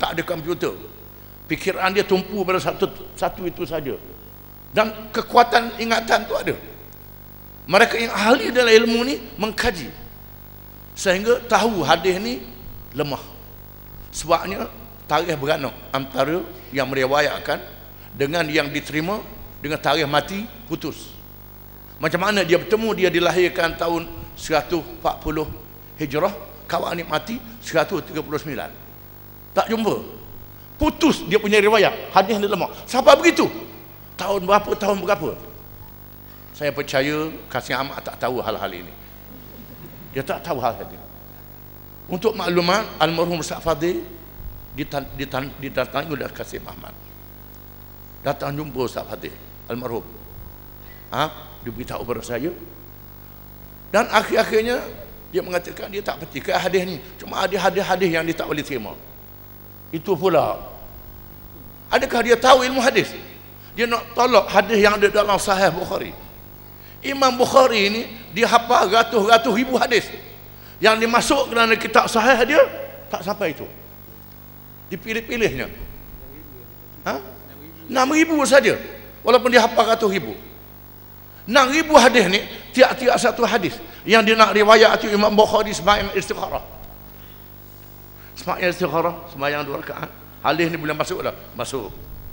tak ada komputer. Fikiran dia tumpu pada satu itu saja. Dan kekuatan ingatan tu ada. Mereka yang ahli dalam ilmu ni mengkaji sehingga tahu hadis ni lemah. Sebabnya tarikh beranak antara yang meriwayatkan dengan yang diterima dengan tarikh mati putus. Macam mana dia bertemu? Dia dilahirkan tahun 140 Hijrah, kawan ni mati 139. Tak jumpa. Putus dia punya riwayat. Hadis ni lemah. Siapa begitu? Tahun berapa? Saya percaya Kasih Ahmad tak tahu hal-hal ini. Dia tak tahu hal ini. Untuk maklumat, almarhum Ustaz Fadil didatangi oleh Kasih Ahmad. Datang jumpa Ustaz Fadil, almarhum. Dia beritahu kepada saya. Dan akhir-akhirnya dia mengatakan dia tak pertikai hadis ni. Cuma ada hadis-hadis yang dia tak boleh terima. Itu pula. Adakah dia tahu ilmu hadis? Dia nak tolak hadis yang ada dalam Sahih Bukhari. Imam Bukhari ini dia hafal ratus-ratus ribu hadis. Yang dimasuk dalam kitab Sahih dia tak sampai itu. Dipilih-pilihnya. 6,000 saja. Walaupun dia hafal ratus ribu. 6,000 hadis ni tiap-tiap satu hadis yang dia nak riwayat itu Imam Bukhari sembahyang istikharah. Sembahyang istikharah, sembahyang 2 rakaat. Hadis ni boleh masuk dah? Masuk.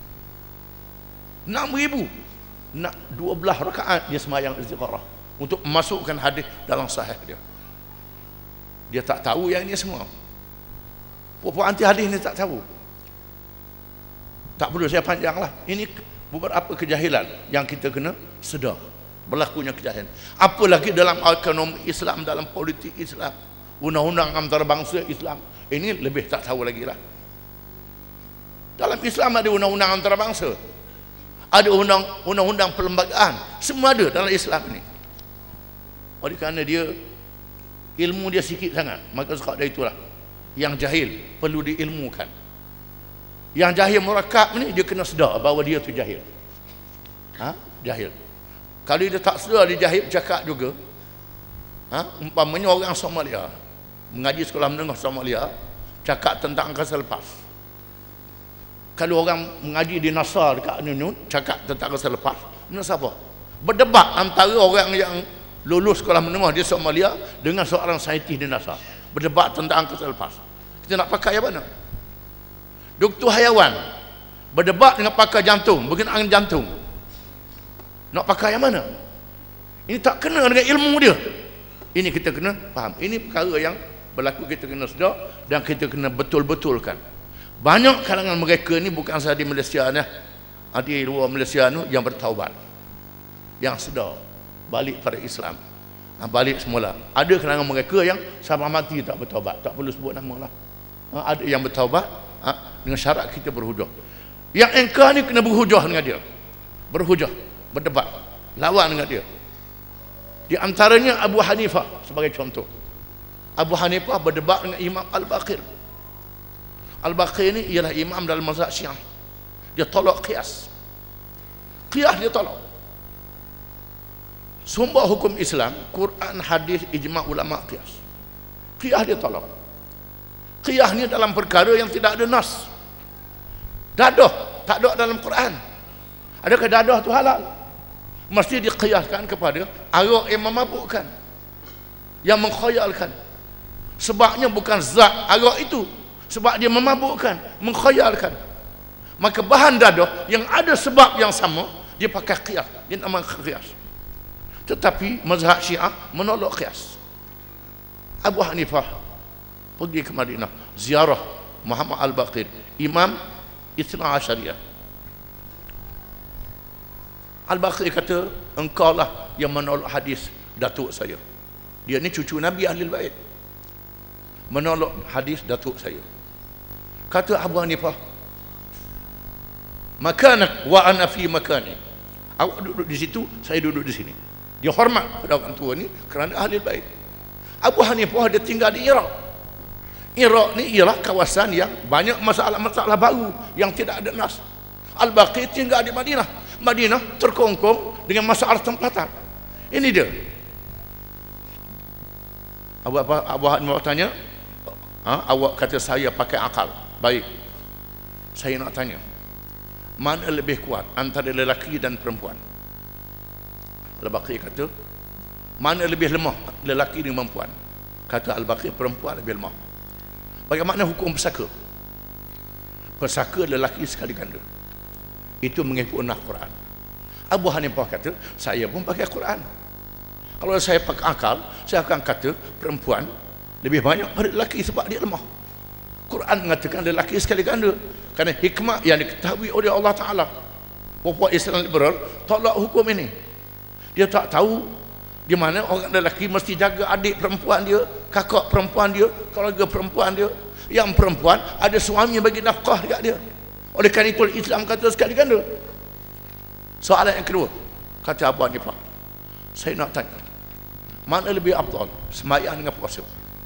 6,000. Nak 12 rakaat dia sembahyang istikharah untuk memasukkan hadis dalam sahih dia. Dia tak tahu yang ini semua. Puan anti hadis ni tak tahu. Tak perlu saya panjanglah. Ini beberapa kejahilan yang kita kena sedar. Berlakunya kejahilan. Apalagi dalam ekonomi Islam, dalam politik Islam, undang-undang antarabangsa Islam. Ini lebih tak tahu lagi lah. Dalam Islam ada undang-undang antarabangsa. Ada undang-undang perlembagaan. Semua ada dalam Islam ini. Oleh kerana dia ilmu dia sikit sangat, maka sekadar itulah yang jahil perlu diilmukan. Yang jahil murakab ni dia kena sedar bahawa dia tu jahil. Jahil. Kalau dia tak sedar dia jahil bercakap juga. Umpamanya orang Somalia mengaji sekolah menengah Somalia cakap tentang angkasa lepas. Kalau orang mengaji di NASA dekat Nunut cakap tentang angkasa lepas, mana siapa? Berdebat antara orang yang lulus sekolah menengah di Somalia dengan seorang saintis di NASA. Berdebat tentang angkasa lepas. Kita nak pakai yang mana? Doktor haiwan berdebat dengan pakar jantung berkenaan jantung. Nak pakai yang mana? Ini tak kena dengan ilmu dia. Ini kita kena faham. Ini perkara yang berlaku, kita kena sedar dan kita kena betul-betulkan. Banyak kalangan mereka ni bukan sahaja di Malaysia ni, di luar Malaysia ni yang bertaubat, yang sedar balik pada Islam, balik semula. Ada kalangan mereka yang sampai mati tak bertaubat, tak perlu sebut nama lah. Ada yang bertaubat dengan syarat kita berhujah. Yang engkau ni kena berhujah dengan dia, berhujah, berdebat, lawan dengan dia. Di antaranya Abu Hanifah sebagai contoh. Abu Hanifah berdebat dengan Imam Al-Baqir. Al-Baqir ni ialah imam dalam mazhab Syiah. Dia tolak qiyas. Qiyas dia tolak. Sumber hukum Islam, Quran, hadis, ijma' ulama qiyas. Qiyas dia tolak. Qiyas ni dalam perkara yang tidak ada nas. Dadah tak ada dalam Quran. Adakah dadah tu halal? Mesti diqiyaskan kepada arak yang memabukkan, yang mengkhayalkan. Sebabnya bukan zat arak itu, sebab dia memabukkan, mengkhayalkan. Maka bahan dadah yang ada sebab yang sama, dia pakai qiyas, dia namakan qiyas. Tetapi mazhab Syiah menolak qiyas. Abu Hanifah pergi ke Madinah ziarah Muhammad Al-Baqir, imam Ithna Asyariyah. Al-Baqir kata, engkau lah yang menolak hadis datuk saya. Dia ni cucu Nabi Ahlul Bait, menolak hadis datuk saya. Kata Abu Hanifah, makanak wa ana fi makani. Awak duduk di situ, saya duduk di sini. Dia hormat pada orang tua ni kerana Ahlul Bait. Abu Hanifah dia tinggal di Iraq. Iraq ni ialah kawasan yang banyak masalah-masalah baru yang tidak ada nas. Al-Baqir tinggal di Madinah. Madinah terkongkong dengan masalah tempatan. Ini dia. Abu Hanifah tanya, awak kata saya pakai akal. Baik, Saya nak tanya, mana lebih kuat antara lelaki dan perempuan? Al-Baqir kata, mana lebih lemah, lelaki dengan perempuan? Kata Al-Baqir, perempuan lebih lemah. Bagaimana hukum pesaka? Pesaka lelaki sekali ganda. Itu mengikut nas Quran. Abu Hanifah kata, saya pun pakai Quran. Kalau saya pakai akal, saya akan kata perempuan lebih banyak pada lelaki sebab dia lemah. Quran mengatakan lelaki sekali ganda. Kerana hikmah yang diketahui oleh Allah Ta'ala. Puak Islam liberal tolak hukum ini. Dia tak tahu di mana orang lelaki mesti jaga adik perempuan dia, kakak perempuan dia, keluarga perempuan dia. Yang perempuan ada suami bagi nafkah dekat dia. Oleh kerana itu Islam kata sekali ganda. Soalan yang kedua, kata Abu Hanifah, saya nak tanya, mana lebih afdal, sembahyang dengan puasa?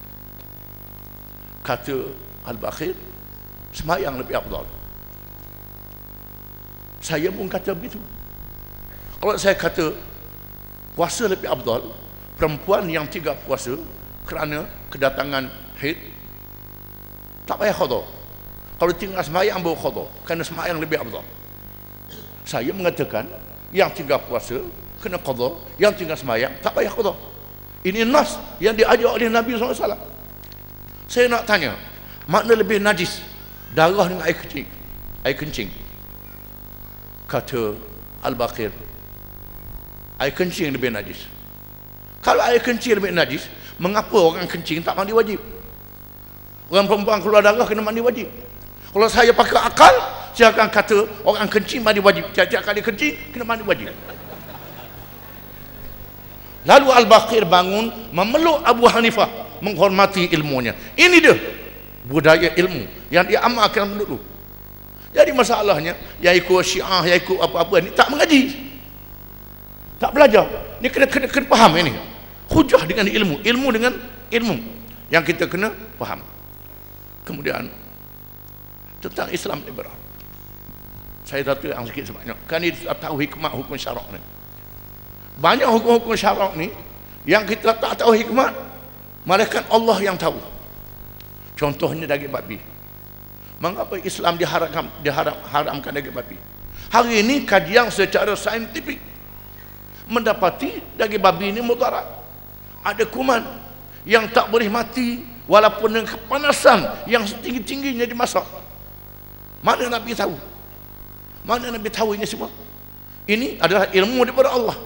Kata Al-Baqir, sembahyang lebih afdal. Saya pun kata begitu. Kalau saya kata puasa lebih afdal, perempuan yang tidak puasa kerana kedatangan haid tak payah qada. Kalau tinggal sembahyang baru qada, kerana sembahyang lebih afdal. Saya mengatakan yang tinggal puasa kena qada, yang tinggal sembahyang tak payah qada. Ini nas yang diajar oleh Nabi SAW. Saya nak tanya, mana lebih najis, darah dengan air kencing? Air kencing. Kata Al-Baqir, air kencing lebih najis. Kalau air kencing lebih najis, mengapa orang kencing tak mandi wajib? Orang perempuan keluar darah kena mandi wajib. Kalau saya pakai akal, saya akan kata orang kencing mandi wajib. Tiap-tiap kali kencing kena mandi wajib. Lalu Al-Baqir bangun memeluk Abu Hanifah, menghormati ilmunya. Ini dia budaya ilmu yang dia amalkan dulu. Jadi masalahnya yang ikut Syiah, yang ikut apa-apa ni tak mengaji, tak belajar. Ni kena faham ini. Hujah dengan ilmu, ilmu dengan ilmu yang kita kena faham. Kemudian tentang Islam liberal, saya tak tahu yang sikit sebanyak. Kan dia tahu hikmah hukum syarak ni. Banyak hukum-hukum syarak ni yang kita tak tahu hikmah, malaikat Allah yang tahu. Contohnya daging babi. Mengapa Islam diharamkan daging babi? Hari ini kajian secara saintifik mendapati daging babi ini mudarat. Ada kuman yang tak boleh mati walaupun dengan kepanasan yang setinggi-tingginya dimasak. Mana Nabi tahu? Mana Nabi tahu ini semua? Ini adalah ilmu daripada Allah.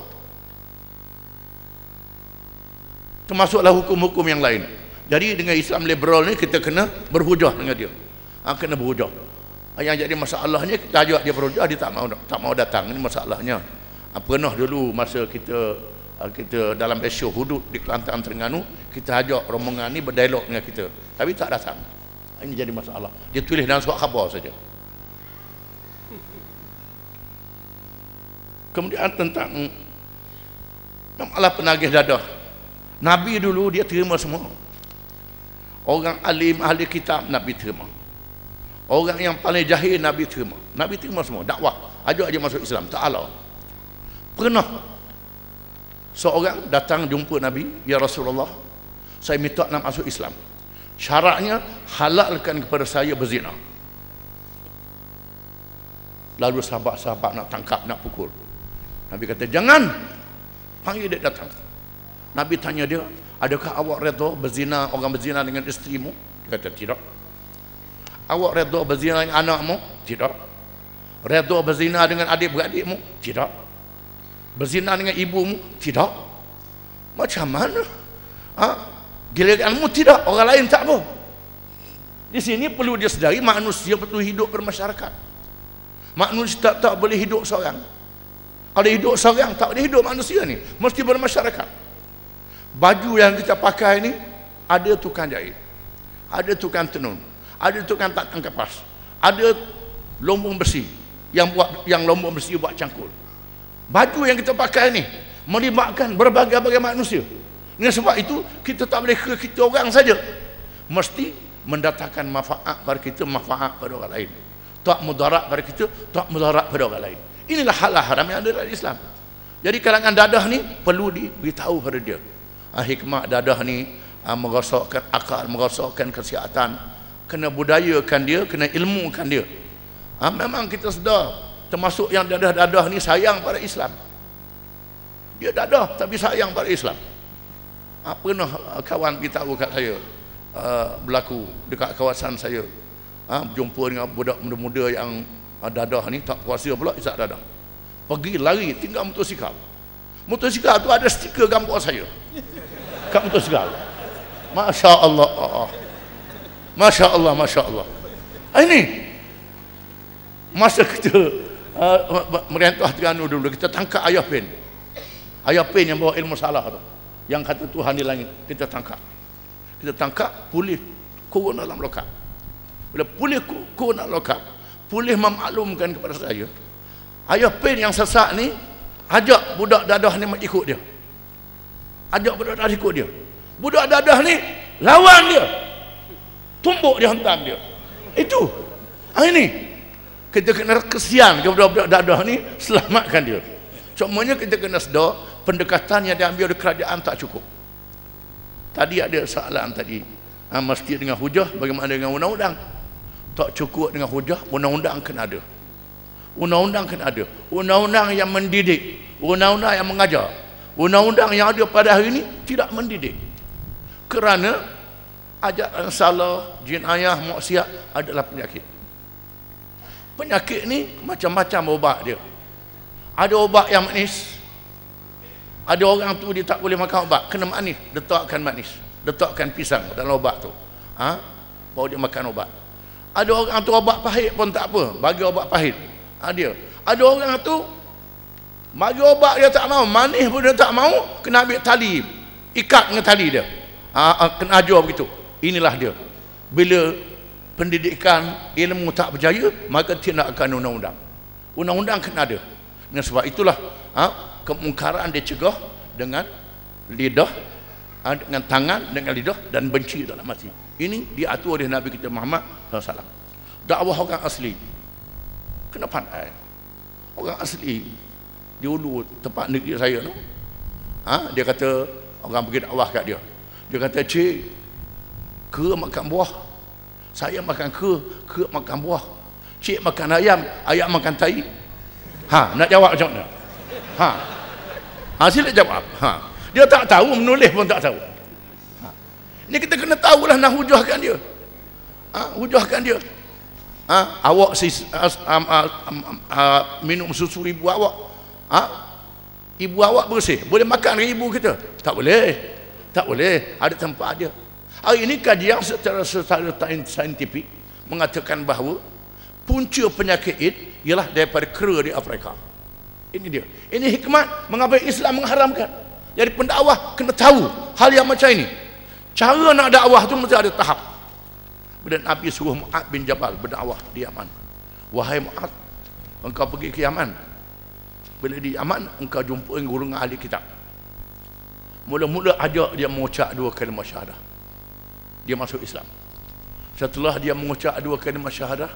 Termasuklah hukum-hukum yang lain. Jadi dengan Islam liberal ni kita kena berhujah dengan dia. Kena berhujah. Yang jadi masalahnya kita ajak dia berhujah, dia tak mau datang. Ini masalahnya. Pernah dulu masa kita dalam isu hudud di Kelantan Terengganu, kita ajak rombongan ni berdialog dengan kita, tapi tak datang. Ini jadi masalah. Dia tulis dalam surat khabar saja. Kemudian tentang masalah penagih dadah. Nabi dulu dia terima semua. Orang alim, ahli kitab, Nabi terima. Orang yang paling jahil, Nabi terima. Nabi terima semua. Dakwah, ajak aja masuk Islam. Ta'ala. Pernah seorang datang jumpa Nabi, ya Rasulullah, saya minta nak masuk Islam. Syaratnya halalkan kepada saya berzina. Lalu sahabat-sahabat nak tangkap, nak pukul. Nabi kata, jangan. Panggil dia datang. Nabi tanya dia, adakah awak redha berzina, orang berzina dengan isterimu? Dia kata, tidak. Awak redha berzina dengan anakmu? Tidak. Redha berzina dengan adik-beradikmu? Tidak. Berzina dengan ibumu? Tidak. Macam mana? Giliranmu tidak, orang lain tak apa. Di sini perlu dia sedari manusia betul hidup bermasyarakat. Manusia tak boleh hidup seorang. Kalau hidup seorang tak boleh hidup manusia ni, mesti bermasyarakat. Baju yang kita pakai ni ada tukang jahit, ada tukang tenun, ada tukang takkan kapas, ada lombong besi yang lombong besi buat cangkul. Baju yang kita pakai ni melibatkan berbagai-bagai manusia. Dengan sebab itu kita tak boleh kira kita orang saja, mesti mendatangkan manfaat pada kita, manfaat pada orang lain. Tak mudarat pada kita, tak mudarat pada orang lain. Inilah halal haram yang ada dalam Islam. Jadi kalangan dadah ni perlu diberitahu pada dia. Hikmah dadah ni merosakkan akal, merosakkan kesihatan. Kena budayakan dia, kena ilmukan dia. Memang kita sedar, termasuk yang dadah-dadah ni sayang pada Islam. Dia dadah tapi sayang pada Islam. Pernah kawan beritahu kat saya, berlaku dekat kawasan saya, berjumpa dengan budak muda-muda yang dadah ni, tak puasa pula isap dadah. Pergi lari tinggal motosikal. Motosikal tu ada stiker gambar saya kat motosikal. Masya Allah. Masya Allah, Masya Allah. Ini masa kita merintah Terengganu dulu, kita tangkap ayah pen yang bawa ilmu salah tu, yang kata Tuhan di langit. Kita tangkap, pulih kurun dalam lokap. Bila pulih kurun dalam lokap, pulih memaklumkan kepada saya, ayah pen yang sesat ni ajak budak dadah ni ikut dia. Ajak budak dadah ikut dia. Budak dadah ni lawan dia, tumbuk dia, hentam dia. Itu ini kita kena kesian kepada budak dadah ni, selamatkan dia. Cumanya kita kena sedar pendekatan yang diambil oleh kerajaan tak cukup. Tadi ada soalan tadi, mesti dengan hujah. Bagaimana dengan undang-undang? Tak cukup dengan hujah, undang-undang kena ada. Undang-undang kena ada. Undang-undang yang mendidik, undang-undang yang mengajar. Undang-undang yang ada pada hari ini tidak mendidik. Kerana ajaran salah, jinayah, maksiat adalah penyakit. Penyakit ni macam-macam ubat dia. Ada ubat yang manis. Ada orang tu dia tak boleh makan ubat, kena manis, letakkan manis, letakkan pisang dalam ubat tu. Baru dia makan ubat. Ada orang tu ubat pahit pun tak apa, bagi ubat pahit. Dia. Ada orang tu bagi ubat dia tak mau, manis pun dia tak mau, kena ambil tali, ikat dengan tali dia. Kena ajar begitu. Inilah dia. Bila pendidikan ilmu tak berjaya, maka tidak akan undang-undang. Undang-undang kena ada. Dan sebab itulah kemungkaran dicegah dengan lidah, dengan tangan, dengan lidah, dan benci dalam hati. Ini diatur oleh Nabi kita Muhammad SAW. Dakwah orang asli kena pandai. Orang asli di Ulu, tempat negeri saya tu, dia kata orang pergi dakwah kat dia. Dia kata, cik, ke makan buah, saya makan ke makan buah. Cik makan ayam, ayam makan tai. Nak jawab macam mana? Sila jawab. Dia tak tahu, menulis pun tak tahu. Ini kita kena tahulah nak hujahkan dia. Hujahkan dia. Awak minum susu ibu awak. Ibu awak bersih, boleh makan dengan ibu kita? Tak boleh. Tak boleh. Ada tempat dia. Hari ini kajian secara saintifik mengatakan bahawa punca penyakit AIDS ialah daripada kera di Afrika. Ini dia. Ini hikmat mengapa Islam mengharamkan. Jadi pendakwah kena tahu hal yang macam ini. Cara nak dakwah tu mesti ada tahap. Bila Nabi suruh Mu'ad bin Jabal berdakwah di Yaman. Wahai Mu'ad, engkau pergi ke Yaman. Bila di Yaman, engkau jumpa golongan ahli kitab. Mula-mula ajak dia mengucap 2 kalimah syahadah. Dia masuk Islam. Setelah dia mengucap 2 kalimah syahadah,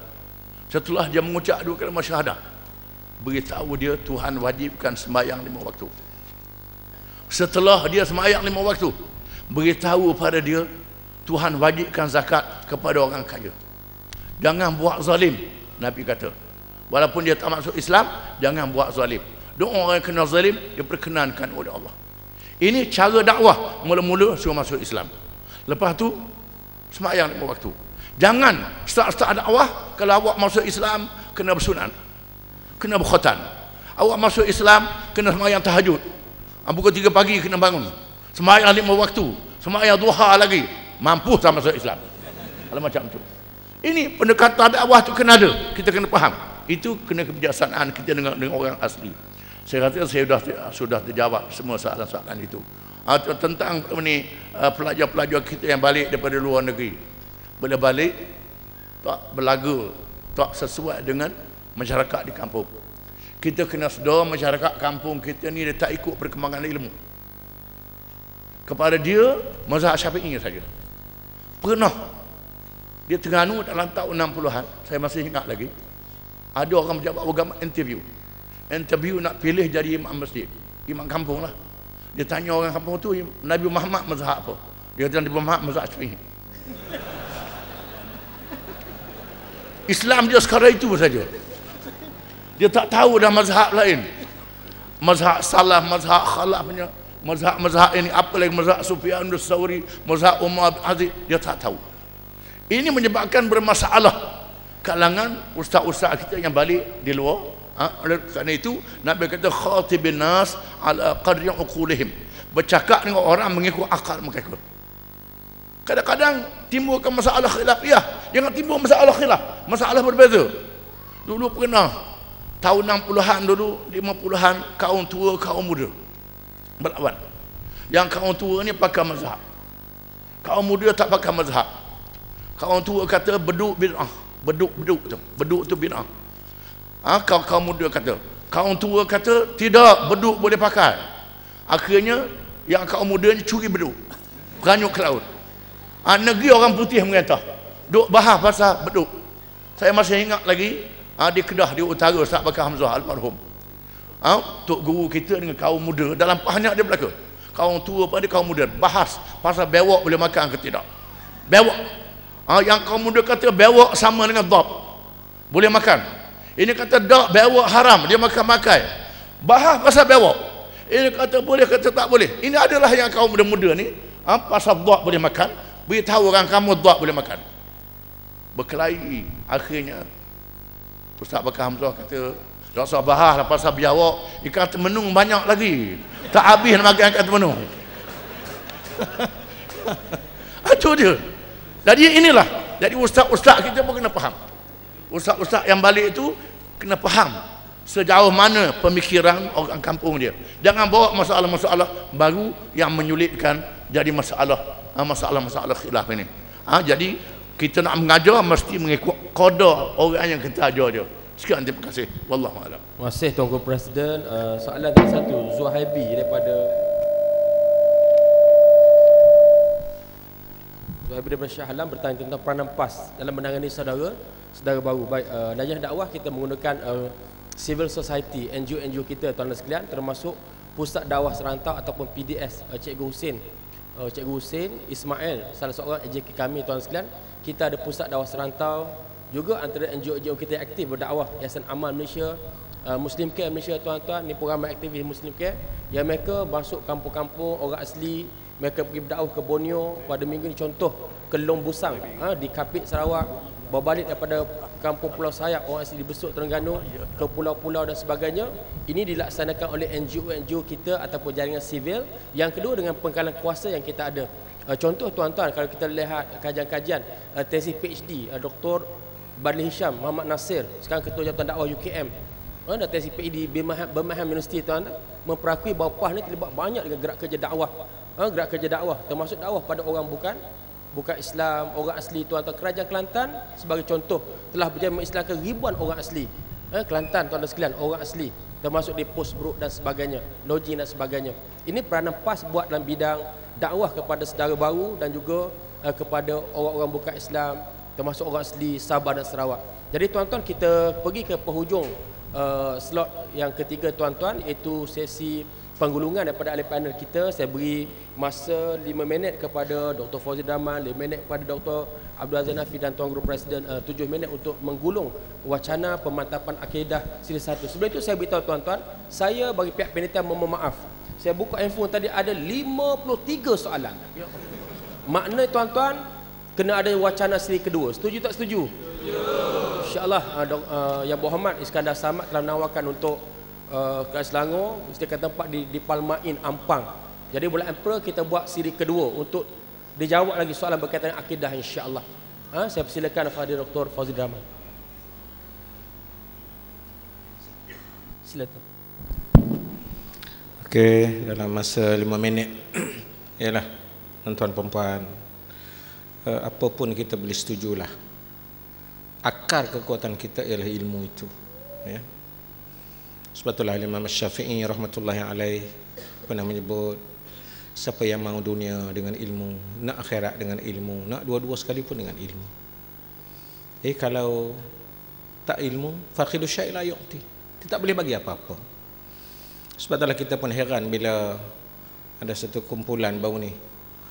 beritahu dia Tuhan wajibkan sembahyang 5 waktu. Setelah dia sembahyang 5 waktu, beritahu pada dia Tuhan wajibkan zakat kepada orang kaya. Jangan buat zalim, Nabi kata. Walaupun dia tak masuk Islam, jangan buat zalim. Doa orang yang kena zalim diperkenankan oleh Allah. Ini cara dakwah. Mula-mula suruh masuk Islam. Lepas tu sembahyang 5 waktu. Jangan start dakwah kalau awak masuk Islam kena bersunat, kena berkhutan. Awak masuk Islam kena sembahyang tahajud. Pukul 3 pagi kena bangun. Sembahyang 5 waktu. Sembahyang duha lagi. Mampu tak masuk Islam. Kalau macam tu. Ini pendekatan dakwah tu kena ada. Kita kena faham. Itu kena kebijaksanaan kita dengan orang asli. Saya rasa saya sudah terjawab semua soalan-soalan itu. Tentang ni pelajar-pelajar kita yang balik daripada luar negeri. Bila balik tak berlagu, tak sesuai dengan masyarakat di kampung. Kita kena sedar masyarakat kampung kita ni dia tak ikut perkembangan ilmu. Kepada dia mazhab Syafi'i saja. Pernah dia Terengganu dalam tahun 60-an, saya masih ingat lagi. Ada orang pejabat agama interview nak pilih jadi imam masjid, imam kampung lah. Dia tanya orang kampung tu, Nabi Muhammad mazhab apa? Dia kata Nabi Muhammad mazhab Syafi'i. Islam dia sekarang itu saja. Dia tak tahu dah mazhab lain. Mazhab salaf, mazhab khalaf punya, mazhab ini apa lagi, mazhab Sufyan Ats-Tsauri, mazhab Umar bin Aziz, dia tak tahu. Ini menyebabkan bermasalah kalangan ustaz-ustaz kita yang balik di luar. Oleh kerana itu Nabi kata khatibin nas ala qadri uqulihim, bercakap dengan orang mengikut akal mereka. Kadang-kadang timbulkan masalah khilafiyah, jangan timbul masalah khilaf, masalah berbeza. Dulu pernah tahun 60-an dulu, 50-an, kaum tua kaum muda berlawan. Yang kaum tua ni pakai mazhab, kaum muda tak pakai mazhab. Kaum tua kata beduk bid'ah, beduk tu bid'ah. Kaum muda kata, kaum tua kata tidak, beduk boleh pakai. Akhirnya yang kaum muda ni curi beduk, beranyuk ke laut. Negeri orang putih merintah, duk bahas pasal beduk. Saya masih ingat lagi di Kedah, di utara, Ustaz Bakar Hamzah almarhum, tok guru kita dengan kaum muda, dalam banyak dia berlaku, kaum tua pada kaum muda bahas pasal bewak boleh makan ke tidak. Bewak, yang kaum muda kata bewak sama dengan dhab, boleh makan. Ini kata dak, bewak haram, dia makan-makan. Bahas pasal bewak, ini kata boleh, kata tak boleh. Ini adalah yang kaum muda-muda ni pasal dhab boleh makan, beritahu orang kamu dhab boleh makan. Berkelahi. Akhirnya Ustaz Bakar Hamzah kata, tak usah bahas lah pasal biawak, ikan temenung banyak lagi, tak habis nak makan ikan temenung. Itu dia. Jadi inilah, jadi ustaz-ustaz kita pun kena faham. Ustaz-ustaz yang balik itu kena faham sejauh mana pemikiran orang kampung dia. Jangan bawa masalah-masalah baru yang menyulitkan jadi masalah-masalah khilaf ini. Jadi kita nak mengajar mesti mengikut qada orang yang kita ajar dia. Sekian, terima kasih. Wallahu a'lam. Terima kasih Tuanku Presiden. Soalan yang satu, Zuhaibi daripada Shah Alam bertanya tentang peranan PAS dalam menangani saudara baru. Baik, Lajnah Dakwah kita menggunakan civil society, NGO kita tuan-tuan sekalian, termasuk Pusat Dakwah Serantau ataupun PDS, Cikgu Hussein Ismail, salah seorang AJK kami tuan-tuan sekalian. Kita ada Pusat Dakwah Serantau juga, antara NGO kita yang aktif berdakwah, Yayasan Amal Malaysia, Muslim Care Malaysia tuan-tuan. Ni program aktivis Muslim Care yang mereka masuk kampung-kampung orang asli. Mereka pergi berdakwah ke Borneo pada minggu ni, contoh ke Long Busang di Kapit Sarawak, berbalik daripada kampung Pulau Sayap orang asli di Besut Terengganu ke pulau-pulau dan sebagainya. Ini dilaksanakan oleh NGO kita ataupun jaringan sivil. Yang kedua dengan pengkalan kuasa yang kita ada. Contoh tuan-tuan, kalau kita lihat kajian-kajian tesis PhD Dr. Badli Hisham Muhammad Nasir, sekarang Ketua Jabatan Dakwah UKM, dan tesis PhD Birmingham University tuan-tuan, memperakui bahawa PAS ni terlibat banyak dengan gerak kerja dakwah. Gerak kerja dakwah termasuk dakwah pada orang bukan Islam, orang asli tuan-tuan. Kerajaan Kelantan sebagai contoh telah berjaya mengislamkan ribuan orang asli. Kelantan tuan-tuan sekalian, orang asli, termasuk di Pos Bruk dan sebagainya, Login dan sebagainya. Ini peranan PAS buat dalam bidang dakwah kepada saudara baru dan juga kepada orang-orang bukan Islam, termasuk orang asli Sabah dan Sarawak. Jadi tuan-tuan, kita pergi ke penghujung slot yang ketiga tuan-tuan, iaitu sesi penggulungan daripada ahli panel kita. Saya beri masa 5 minit kepada Dr. Fauzi Rahman, 5 minit kepada Dr. Abdul Aziz Nafi dan Tuan Guru Presiden 7 minit untuk menggulung wacana pemantapan akidah siri 1. Sebelum itu saya beritahu tuan-tuan, saya bagi pihak panitia memohon maaf. Saya buka handphone tadi ada 53 soalan. Makna tuan-tuan kena ada wacana siri kedua. Setuju tak setuju? InsyaAllah Yang Berhormat Iskandar Samad telah menawarkan untuk Kelas Selangor sediakan tempat di Palmain Ampang. Jadi bulan April kita buat siri kedua untuk dijawab lagi soalan berkaitan dengan akidah, insya-Allah. Saya persilakan Fadil Dr. Fauzi Rahman. Silakan. Okey, dalam masa 5 minit ialah tuan-tuan perempuan, apapun kita boleh setujulah, akar kekuatan kita ialah ilmu itu, ya. Sebab itulah Imam Syafi'i rahmatullahi alaih pernah menyebut, siapa yang mahu dunia dengan ilmu, nak akhirat dengan ilmu, nak dua-dua sekalipun dengan ilmu. Kalau tak ilmu, faqidu syai' la yu'ti, dia tak boleh bagi apa-apa. Sebab itulah kita pun heran bila ada satu kumpulan baru ni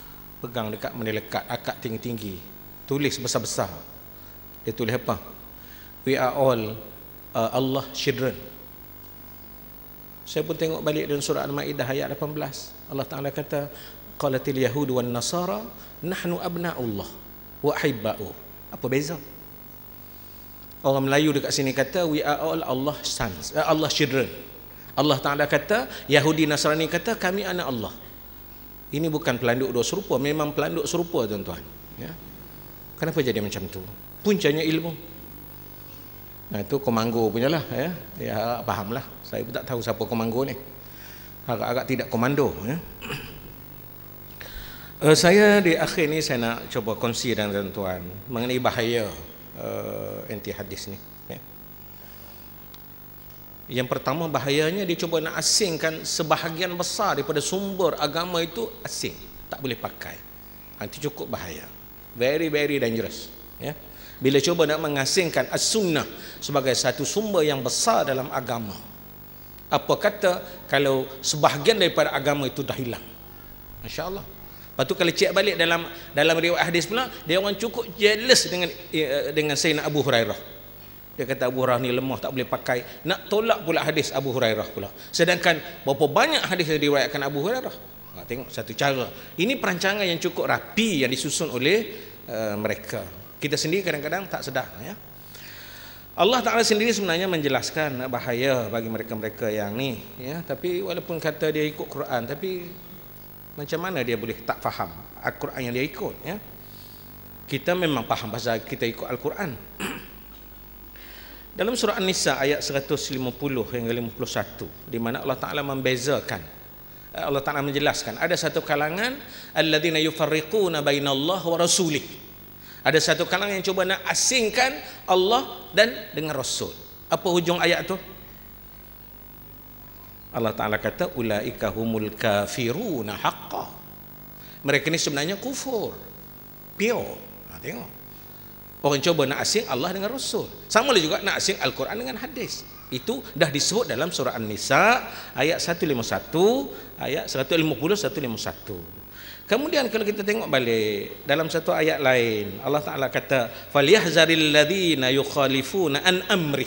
pegang dekat melekat akak tinggi-tinggi, tulis besar-besar. Dia tulis apa? We are all Allah children. Saya pun tengok balik dalam surah Al-Maidah ayat 18. Allah Ta'ala kata, qalatil yahud wan nasara nahnu abna'ullah wa ahibba'u. Apa beza? Orang Melayu dekat sini kata we are all Allah sons, Allah children. Allah Ta'ala kata, Yahudi Nasrani kata kami anak Allah. Ini bukan pelanduk dua serupa, memang pelanduk serupa tuan-tuan, ya. Kenapa jadi macam tu? Puncanya ilmu. Nah, itu komando punyalah, ya. Ya, fahamlah. Saya pun tak tahu siapa komando ni. Agak-agak tidak komando, ya. Saya di akhir ni saya nak cuba kongsi dengan tuan-tuan mengenai bahaya anti hadis ni, ya. Yang pertama, bahayanya dia cuba nak asingkan sebahagian besar daripada sumber agama itu, asing, tak boleh pakai. Itu cukup bahaya, very dangerous, ya. Bila cuba nak mengasingkan as-sunnah sebagai satu sumber yang besar dalam agama, apa kata kalau sebahagian daripada agama itu dah hilang, masya-Allah. Lepas tu kalau cek balik dalam riwayat hadis pula, dia orang cukup jealous dengan Sayyidina Abu Hurairah. Dia kata Abu Hurairah ni lemah, tak boleh pakai. Nak tolak pula hadis Abu Hurairah pula. Sedangkan berapa banyak hadis yang diriwayatkan Abu Hurairah. Tengok satu cara. Ini perancangan yang cukup rapi yang disusun oleh mereka. Kita sendiri kadang-kadang tak sedar, ya. Allah Ta'ala sendiri sebenarnya menjelaskan bahaya bagi mereka-mereka yang ni, ya. Tapi walaupun kata dia ikut Quran, tapi macam mana dia boleh tak faham Al-Quran yang dia ikut, ya. Kita memang faham pasal kita ikut Al-Quran. Dalam surah An-Nisa ayat 150 hingga 51, di mana Allah Ta'ala membezakan, Allah Ta'ala menjelaskan ada satu kalangan alladzina yufarriquna bainallahi wa rasulih. Ada satu kalangan yang cuba nak asingkan Allah dan dengan Rasul. Apa hujung ayat tu? Allah Ta'ala kata ulaika humul kafiruna haqqan. Mereka ni sebenarnya kufur pure. Tengok, orang cuba nak asing Allah dengan Rasul. Sama juga nak asing Al-Quran dengan hadis. Itu dah disebut dalam surah An-Nisa ayat 151, ayat 150, 151. Kemudian kalau kita tengok balik dalam satu ayat lain, Allah Ta'ala kata falyahzaril ladzina yukhalifuna an amri.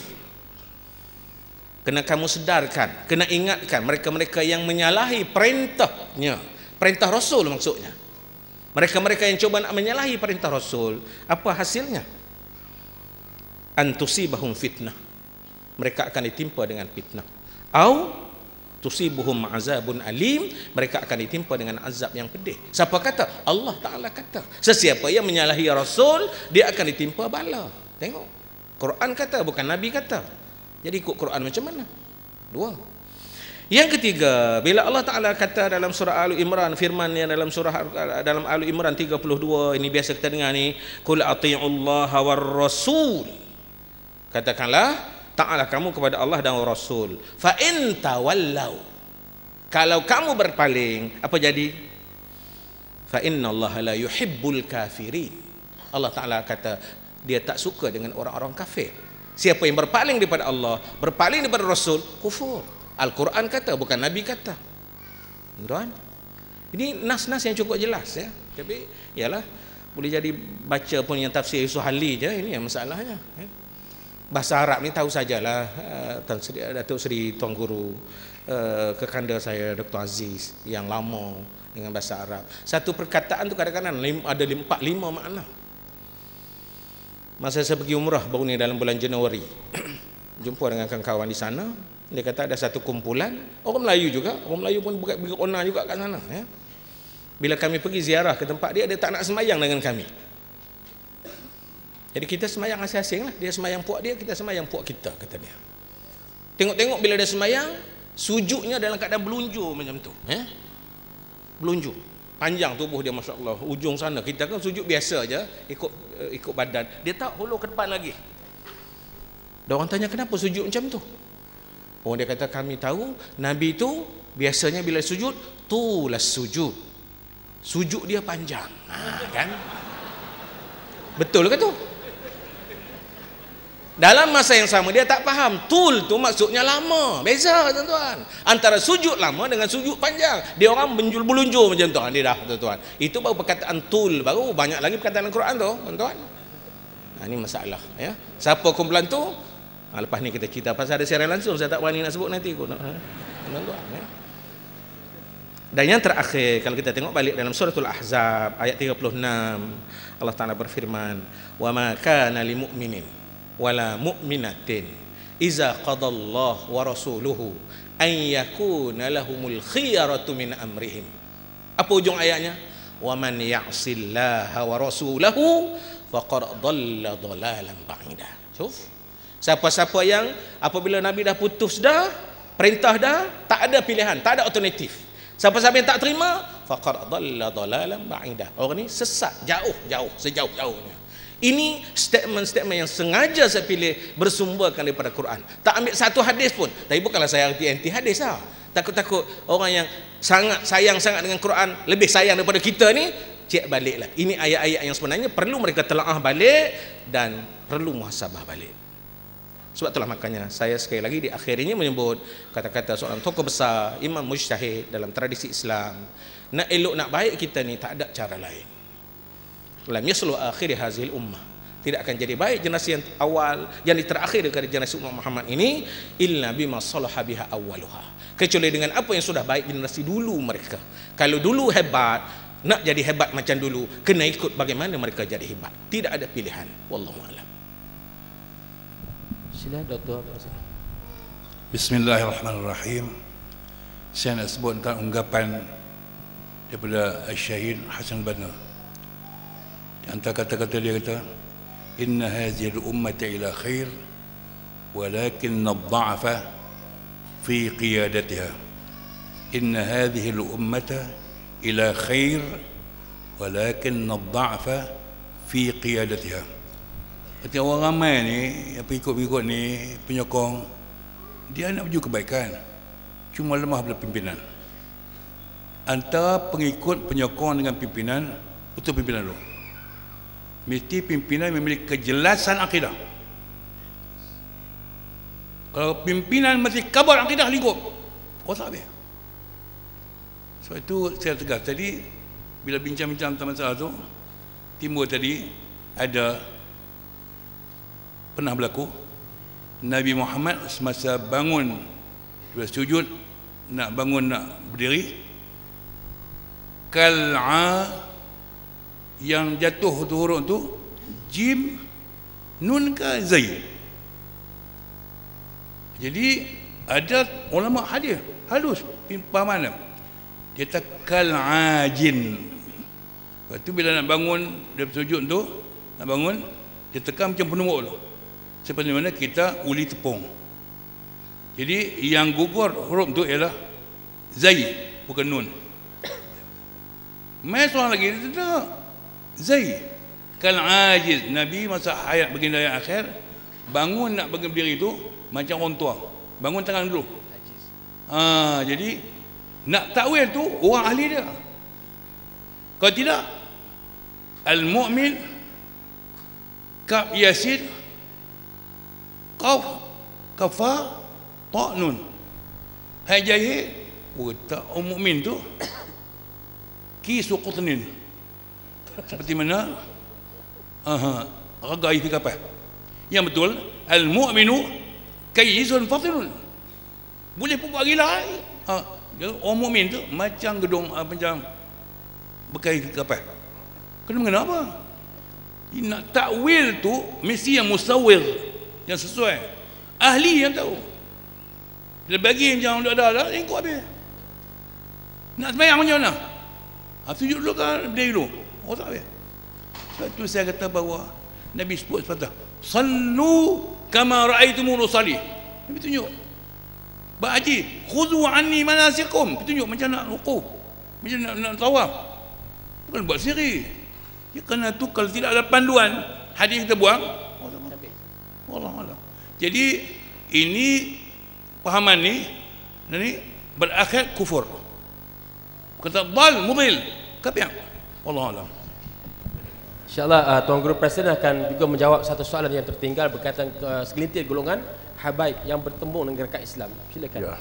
Kena kamu sedarkan, kena ingatkan mereka-mereka yang menyalahi perintahnya, perintah Rasul maksudnya. Mereka-mereka yang coba nak menyalahi perintah Rasul, apa hasilnya? Antusibahum fitnah. Mereka akan ditimpa dengan fitnah. Au tusibuhum azabun alim. Mereka akan ditimpa dengan azab yang pedih. Siapa kata? Allah Ta'ala kata. Sesiapa yang menyalahi Rasul, dia akan ditimpa bala. Tengok, Quran kata, bukan Nabi kata. Jadi ikut Quran macam mana? Dua. Yang ketiga, bila Allah Ta'ala kata dalam surah Al-Imran, firman yang dalam Al-Imran 32, ini biasa kita dengar ni, qul ati'ullaha war rasul. Katakanlah, taatlah kamu kepada Allah dan Rasul. Fa in tawallau. Kalau kamu berpaling, apa jadi? Fa innallaha la yuhibbul kafirin. Allah Ta'ala kata dia tak suka dengan orang-orang kafir. Siapa yang berpaling daripada Allah, berpaling daripada Rasul, kufur. Al-Quran kata, bukan Nabi kata. Tuan, ini nas-nas yang cukup jelas, ya. Tapi ialah boleh jadi baca pun yang tafsir Suhali je, ini yang masalahnya, ya. Bahasa Arab ni tahu sajalah, Datuk Seri Tuan Guru, kekanda saya Dr. Aziz yang lama dengan bahasa Arab. Satu perkataan tu kadang-kadang ada 4-5 makna. Masa saya pergi umrah baru ni dalam bulan Januari, jumpa dengan kawan-kawan di sana. Dia kata ada satu kumpulan orang Melayu juga, orang Melayu pun berona juga kat sana, ya. Bila kami pergi ziarah ke tempat dia tak nak semayang dengan kami. Jadi kita semayang asing-asing lah. Dia semayang puak dia, kita semayang puak kita, kata dia. Tengok-tengok bila dia semayang, sujudnya dalam keadaan belunjur macam tu, ya. Belunjur, panjang tubuh dia, Masya Allah. Ujung sana, kita kan sujud biasa aja, ikut badan. Dia tak hulur ke depan lagi. Dan orang tanya kenapa sujud macam tu? Oh, dia kata kami tahu Nabi itu biasanya bila sujud tulas sujud, sujud dia panjang, kan? Betul ke tu? Dalam masa yang sama dia tak faham tul tu maksudnya lama. Beza, tuan-tuan, antara sujud lama dengan sujud panjang. Dia orang belunjur macam tu, dia dah, tuan-tuan. Itu baru perkataan tul, baru banyak lagi perkataan Al-Quran tu, tuan-tuan. Ini masalah ya. Siapa kumpulan tu? Lepas ni kita cerita pasal ada siaran langsung, saya tak berani nak sebut nanti aku nak. Ya. Dan yang terakhir, kalau kita tengok balik dalam suratul Ahzab ayat 36, Allah Taala berfirman, "Wa ma kana lil mu'minin wala mu'minatin iza qadallahu wa rasuluhu an yakuna lahumul khiyaratu min amrihim." Apa ujung ayatnya? "Wa man ya'sillaha wa rasulahu faqad dhalla dhalalan ba'ida." Siapa-siapa yang apabila Nabi dah putus dah, perintah dah, tak ada pilihan, tak ada alternatif. Siapa-siapa yang tak terima, faqad dhalla dhalalan ba'ida. Orang ni sesat sejauh-jauhnya. Ini statement-statement yang sengaja saya pilih bersumberkan daripada Quran. Tak ambil satu hadis pun. Tapi bukanlah saya anti hadis lah. Takut-takut orang yang sayang sangat dengan Quran, lebih sayang daripada kita ni, cek baliklah. Ini ayat-ayat yang sebenarnya perlu mereka telaah balik dan perlu muhasabah balik. Sebab itulah makanya saya sekali lagi di akhir ini menyebut kata-kata seorang tokoh besar, imam mujtahid dalam tradisi Islam. Nak elok nak baik kita ni tak ada cara lain. Lam yaslu akhir hazil ummah. Tidak akan jadi baik generasi yang awal, yang terakhir dari generasi umat Muhammad ini, illa bima salaha biha awwaluha. Kecuali dengan apa yang sudah baik generasi dulu mereka. Kalau dulu hebat, nak jadi hebat macam dulu, kena ikut bagaimana mereka jadi hebat. Tidak ada pilihan. Wallahu a'lam. Sila Dr. Bismillahirrahmanirrahim. Saya nak sebut tentang ungkapan daripada Syahid Hasan Banna. Di antara kata-kata dia kata, "Inna hadhihi al-ummata ila khair walakin ad-dha'fa fi qiyadatiha." Inna hadhihi al-ummata ila khair walakin ad-dha'fa fi qiyadatiha. Artinya orang ramai ni, yang pengikut-pengikut ni, penyokong, dia nak menuju kebaikan, cuma lemah pada pimpinan. Antara pengikut, penyokong dengan pimpinan, betul pimpinan dulu. Mesti pimpinan memiliki kejelasan akidah. Kalau pimpinan masih kabar akidah lingkup, tak habis. Sebab itu saya tegas tadi, bila bincang-bincang tentang masalah tu, timbul tadi ada pernah berlaku Nabi Muhammad semasa bangun bersujud, nak bangun nak berdiri, kal'a yang jatuh tu huruf tu jim nun ke zai. Jadi ada ulama hadis halus pahaman dia kata kal'ajin. Lepas tu bila nak bangun dia bersujud tu, nak bangun dia tekan macam penumbuk tu, seperti mana kita uli tepung. Jadi yang gugur huruf tu ialah zai, bukan nun. Mai seorang lagi dia tak zai. Kal ajiz, Nabi masa hayat baginda yang akhir bangun nak berdiri tu macam orang tua, bangun tangan dulu. Jadi nak takwil tu orang ahli dia. Kalau tidak, al-mu'min kaf yasin qaf kafa ta'nun. Hai jahil tak mukmin tu kisu qutnin, seperti mana ragai fi kapal. Yang betul al mu'minu kayyisun fatinun, boleh pupuk gila. Orang mukmin tu macam gedung macam bekai fi kapal. Kenapa? Nak takwil tu mesti yang musawwir, yang sesuai, ahli yang tahu. Bila bagi macam ada ikut habis. Nak sembahyang macam mana? Sujud dulu kan, berdiri dulu. Tak habis. Sebab tu saya kata bahawa Nabi sebut sepatah, sallu kama ra'aitumuni usalli. Nabi tunjuk, Pak Haji, khudhu anni manasikum. Tunjuk macam nak rukuk, macam nak tawaf. Bukan buat sendiri. Ya, kerana tu kalau tidak ada panduan, hadis kita buang. Wallahualam. Jadi ini pahaman ni berakhir kufur. Kata dal mudil kapiang. Wallahualam. InsyaAllah Tuan Guru Presiden akan juga menjawab satu soalan yang tertinggal berkaitan segelintir golongan habaib yang bertemu dengan gerakan Islam. Silakan. Ya.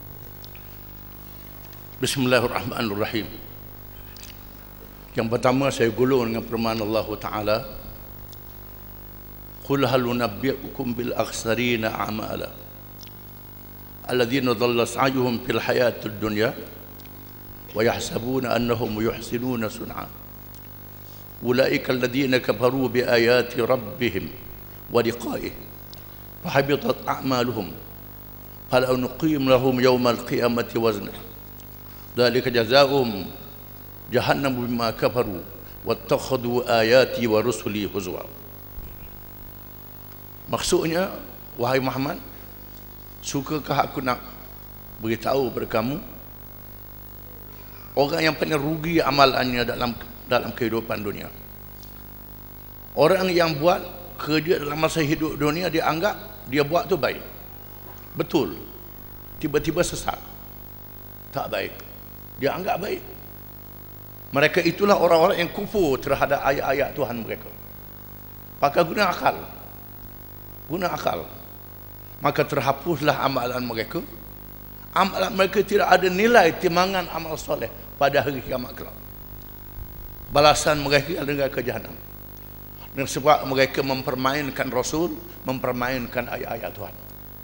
Bismillahirrahmanirrahim. Yang pertama saya gulung dengan firman Allah Ta'ala, Qul hal nunabbi'ukum bil akhsarina a'mala alladzina dhalla sa'yuhum fil hayatid dunya wa yahsabuna annahum yuhsinuna sun'a ulaika alladzina kafaru bi ayati rabbihim wa liqa'ihi fahabitat a'maluhum fala nuqim lahum yawmal qiyamati wazna dzalika jazaohum jahannam bima kafaru wattakhadhu ayati wa rusuli huzwa. Maksudnya, wahai Muhammad, sukakah aku nak beritahu kepada kamu orang yang paling rugi amalannya dalam kehidupan dunia? Orang yang buat kerja dalam masa hidup dunia, dia anggap dia buat tu baik, betul, tiba-tiba sesat, tak baik, dia anggap baik. Mereka itulah orang-orang yang kufur terhadap ayat-ayat Tuhan mereka. Pakai guna akal, maka terhapuslah amalan mereka. Amalan mereka tidak ada nilai timbangan amal soleh pada hari kiamat kelak. Balasan mereka adalah ke Jahannam. Dan sebab mereka mempermainkan Rasul, mempermainkan ayat-ayat Tuhan.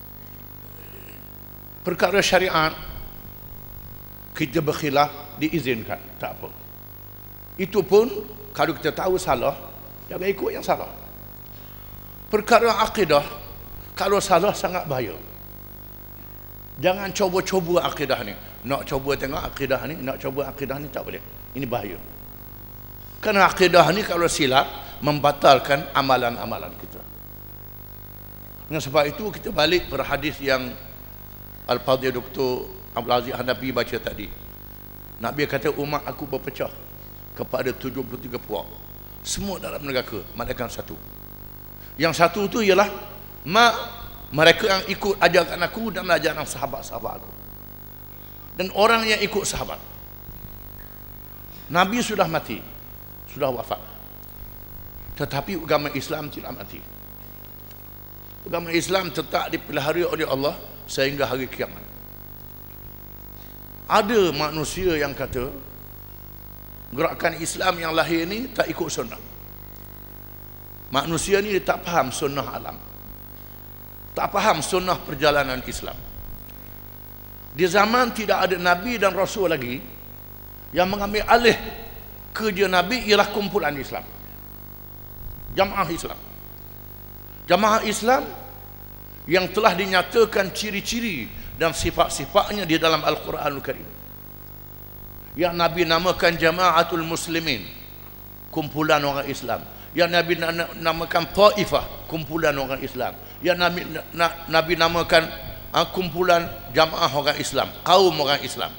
Perkara syariat kita berkhilaf diizinkan, tak apa. Itu pun kalau kita tahu salah, jangan ikut yang salah. Perkara akidah, kalau salah sangat bahaya. Jangan coba-coba akidah ni. Nak coba tengok akidah ni, nak coba akidah ni, tak boleh. Ini bahaya. Kerana akidah ni kalau silap, membatalkan amalan-amalan kita. Dengan sebab itu kita balik pada hadis yang Al-Fadhil Dr. Abdul Aziz Hanafi baca tadi. Nabi kata umat aku berpecah kepada 73 puak. Semua dalam neraka, melainkan satu. Yang satu tu ialah mereka yang ikut ajaran aku dan ajaran sahabat-sahabat aku. Dan orang yang ikut sahabat. Nabi sudah mati, sudah wafat. Tetapi agama Islam tidak mati. Agama Islam tetap dipelihara oleh Allah sehingga hari kiamat. Ada manusia yang kata gerakan Islam yang lahir ni tak ikut sunnah. Manusia ni tak faham sunnah alam, tak faham sunnah perjalanan Islam. Di zaman tidak ada Nabi dan Rasul lagi, yang mengambil alih kerja Nabi ialah kumpulan Islam, Jamaah Islam. Jamaah Islam yang telah dinyatakan ciri-ciri dan sifat-sifatnya di dalam Al-Quranul Karim, yang Nabi namakan Jamaatul Muslimin, kumpulan orang Islam. Yang Nabi namakan Taifah, kumpulan orang Islam. Yang Nabi namakan kumpulan jamaah orang Islam, kaum orang Islam.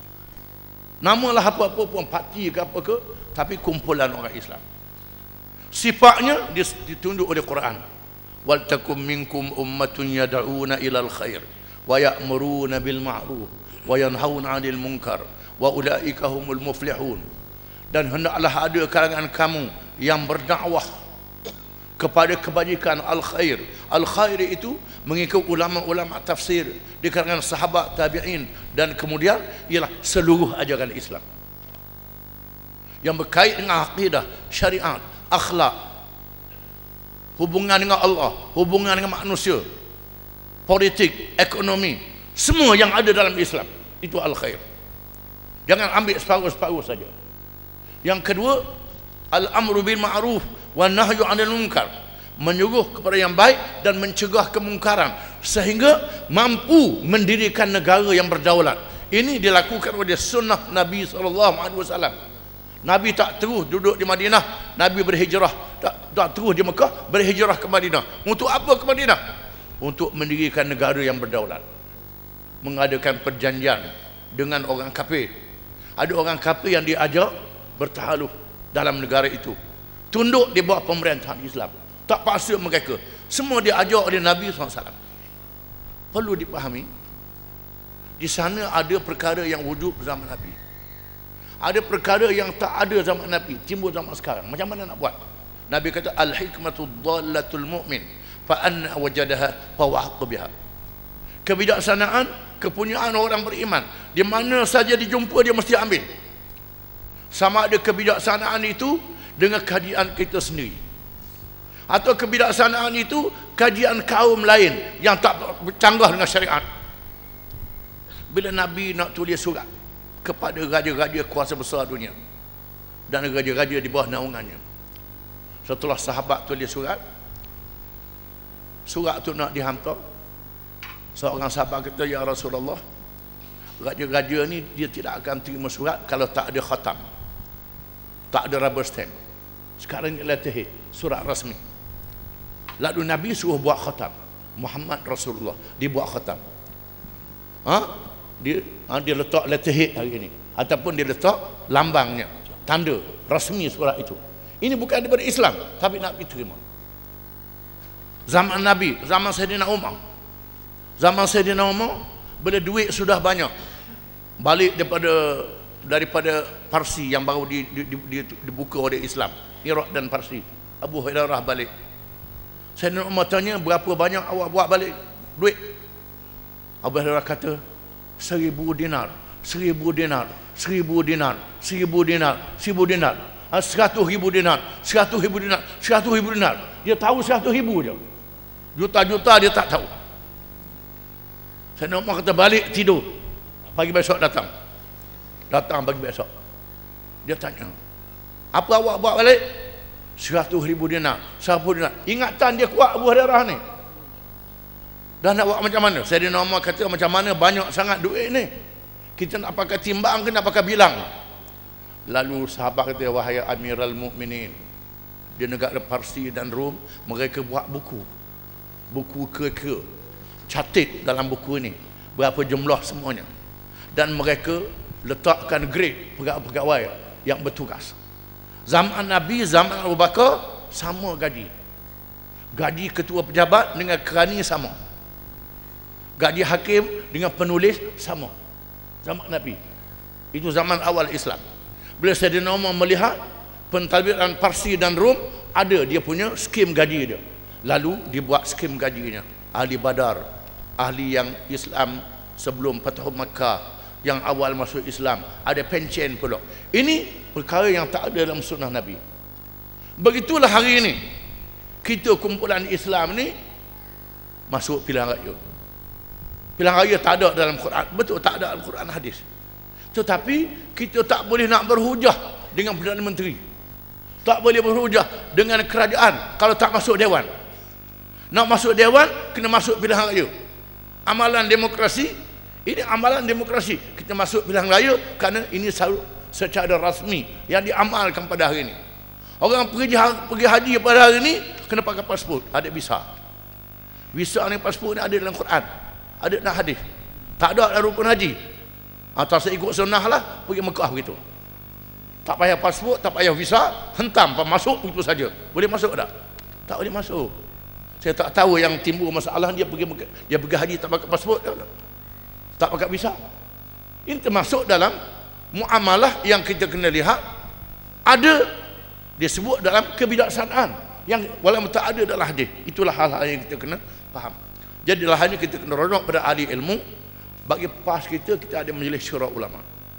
Namalah apa-apa pun, parti ke apa ke, tapi kumpulan orang Islam. Sifatnya ditunjuk oleh Quran. Wal takum minkum ummatun yad'una ilal khair wa ya'muruna bil ma'ruf wa yanhauna 'anil munkar wa ulaika humul muflihun. Dan hendaklah ada kalangan kamu yang berdakwah kepada kebajikan, al-khair. Al-khair itu mengikut ulama-ulama tafsir di kalangan sahabat, tabi'in, dan kemudian ialah seluruh ajaran Islam yang berkait dengan akidah, syariat, akhlak, hubungan dengan Allah, hubungan dengan manusia, politik, ekonomi, semua yang ada dalam Islam itu al-khair. Jangan ambil separuh-separuh saja. Yang kedua, al-amru bil ma'ruf wa nahyu 'anil munkar, menyuruh kepada yang baik dan mencegah kemungkaran sehingga mampu mendirikan negara yang berdaulat. Ini dilakukan oleh sunnah Nabi SAW. Nabi tak terus duduk di Madinah, Nabi berhijrah, tak terus di Mekah, berhijrah ke Madinah. Untuk apa ke Madinah? Untuk mendirikan negara yang berdaulat, mengadakan perjanjian dengan orang kafir. Ada orang kafir yang diajak bertahaluf dalam negara itu, tunduk di bawah pemerintahan Islam, tak paksa mereka. Semua diajar oleh Nabi SAW. Perlu dipahami, di sana ada perkara yang wujud zaman Nabi, ada perkara yang tak ada zaman Nabi, timbul zaman sekarang. Macam mana nak buat? Nabi kata al-hikmatu dhallatul mu'min fa anna wajadaha fa wahqa biha. Kebijaksanaan, kepunyaan orang beriman, di mana saja dijumpa dia mesti ambil. Sama ada kebijaksanaan itu dengan keadaan kita sendiri, Atau kebijaksanaan itu kajian kaum lain yang tak bercanggah dengan syariat. Bila Nabi nak tulis surat kepada raja-raja kuasa besar dunia dan raja-raja di bawah naungannya, setelah sahabat tulis surat tu nak dihantar, seorang sahabat kata, ya Rasulullah, raja-raja ni dia tidak akan terima surat kalau tak ada khatam, tak ada rubber stamp. Sekarang ni letterhead, surat rasmi. Lalu Nabi suruh buat khatam, Muhammad Rasulullah dibuat khatam. Dia letak letterhead hari ini, ataupun dia letak lambangnya, tanda rasmi surat itu. Ini bukan daripada Islam, tapi Nabi terima. Zaman Nabi, zaman Sayyidina Umar. Zaman Sayyidina Umar, bila duit sudah banyak, balik daripada Parsi yang baru dibuka oleh Islam, Iraq dan Parsi, Abu Hurairah balik. Sayyidina Umar tanya, berapa banyak awak buat balik duit? Abu Hurairah kata, 1,000 dinar, 1,000 dinar, 1,000 dinar, 1,000 dinar, 1,000 dinar, 100,000 dinar, 100,000 dinar, 100,000 dinar. Dia tahu 100,000 je. Juta-juta dia tak tahu. Sayyidina Umar kata, balik tidur, pagi besok datang pagi besok. Dia tanya, apa awak buat balik? 100,000 dinar, 100 dinar. Ingatan dia kuat Abu Hurairah ni. Dan nak buat macam mana? Sayyidina Umar kata, macam mana banyak sangat duit ni, kita nak pakai timbang ke nak pakai bilang? Lalu sahabat kata, wahai Amirul Mukminin, di negara Parsi dan Rom, mereka buat buku ke catat dalam buku ini berapa jumlah semuanya, dan mereka letakkan grade pegawai yang bertugas. Zaman Nabi, zaman Abu Bakar sama gaji ketua pejabat dengan kerani sama, gaji hakim dengan penulis sama. Zaman Nabi itu zaman awal Islam. Bila Sayyidina Umar melihat pentadbiran Parsi dan Rom ada dia punya skim gaji dia, lalu dibuat skim gajinya. Ahli Badar, ahli yang Islam sebelum Fathu Makkah, yang awal masuk Islam, ada pencen pula. Ini perkara yang tak ada dalam sunnah Nabi. Begitulah hari ini kita kumpulan Islam ni masuk pilihan raya. Pilihan raya tak ada dalam Quran, betul, tak ada dalam Quran hadis. Tetapi kita tak boleh nak berhujah dengan Perdana Menteri, tak boleh berhujah dengan kerajaan kalau tak masuk dewan. Nak masuk dewan kena masuk pilihan raya. Amalan demokrasi, ini amalan demokrasi. Kita masuk pilihan raya kerana ini secara rasmi yang diamalkan pada hari ini. Orang pergi haji pada hari ini kena pakai pasport, ada visa. Visa ni, pasport ni ada dalam Quran, ada dalam hadis. Tak ada dalam rukun haji. Atau saya ikut sunnah lah, pergi Mekah begitu. Tak payah pasport, tak payah visa, hentam masuk begitu saja. Boleh masuk tak? Tak boleh masuk. Saya tak tahu yang timbul masalah dia pergi haji tak pakai pasport, tak pakai visa. Ini termasuk dalam muamalah yang kita kena lihat, ada disebut dalam kebijaksanaan yang walaupun tak ada dalam hadis. Itulah hal-hal yang kita kena faham. Jadi dalam hal ini kita kena rujuk pada ahli ilmu. Bagi PAS kita ada majlis syura ulama.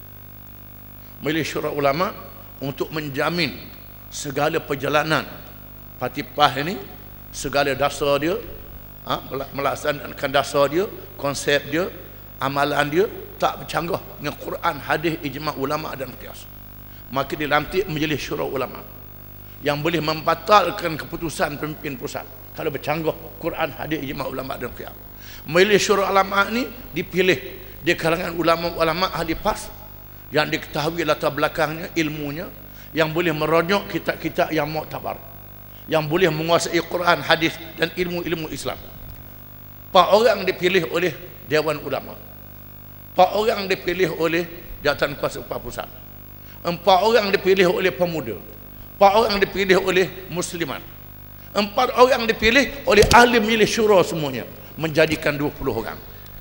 Majlis syura ulama untuk menjamin segala perjalanan parti PAS ini, segala dasar dia, melaksanakan dasar dia, konsep dia, amalan dia tak bercanggah dengan Quran, hadis, ijma' ulama dan qiyas. Maka dilantik majlis syura ulama yang boleh membatalkan keputusan pemimpin pusat kalau bercanggah Quran, hadis, ijma' ulama dan qiyas. Majlis syura ulama ni dipilih di kalangan ulama-ulama ahli PAS yang diketahui latar belakangnya, ilmunya, yang boleh merujuk kitab-kitab yang muktabar, yang boleh menguasai Quran, hadis dan ilmu-ilmu Islam. 4 orang dipilih oleh Dewan Ulama, 4 orang dipilih oleh Jabatan Kuasa Upah Pusat, 4 orang dipilih oleh pemuda, 4 orang dipilih oleh muslimat, 4 orang dipilih oleh ahli majlis syura semuanya, menjadikan 20 orang.